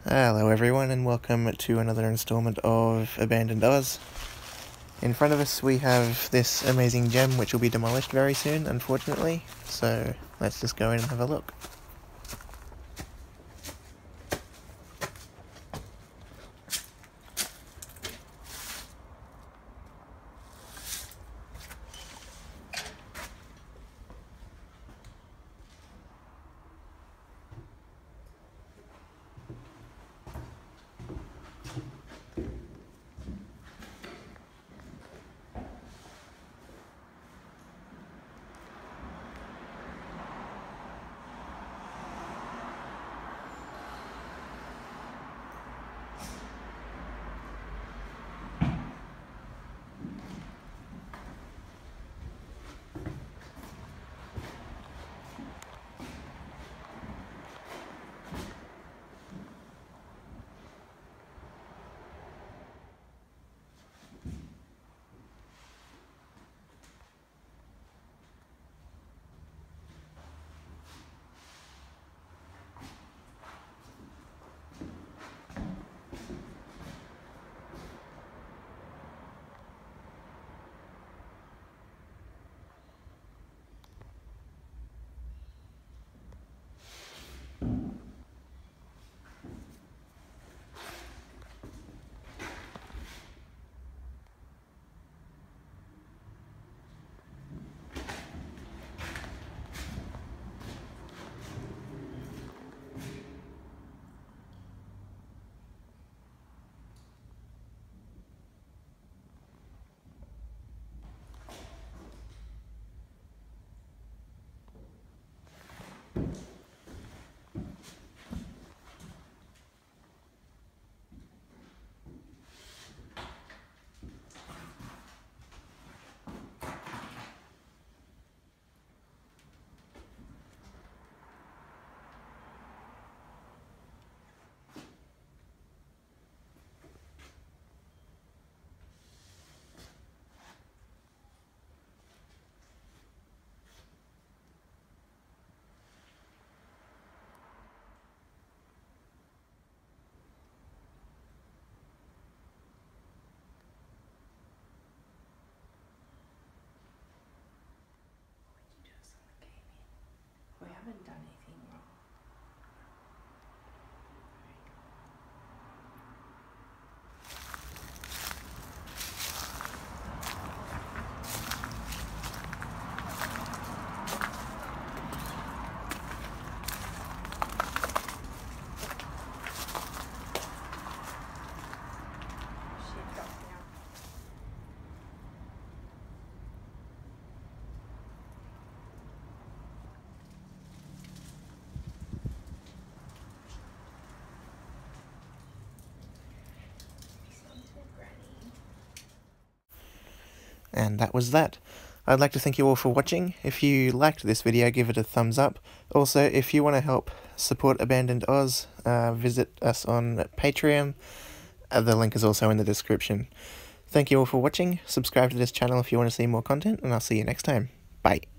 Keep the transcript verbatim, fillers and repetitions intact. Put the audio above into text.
Hello everyone and welcome to another installment of Abandoned Oz. In front of us we have this amazing gem which will be demolished very soon, unfortunately, so let's just go in and have a look. We haven't done anything wrong. Shit drops now. And that was that. I'd like to thank you all for watching. If you liked this video, give it a thumbs up. Also, if you want to help support Abandoned Oz, uh, visit us on Patreon. Uh, the link is also in the description. Thank you all for watching. Subscribe to this channel if you want to see more content, and I'll see you next time. Bye.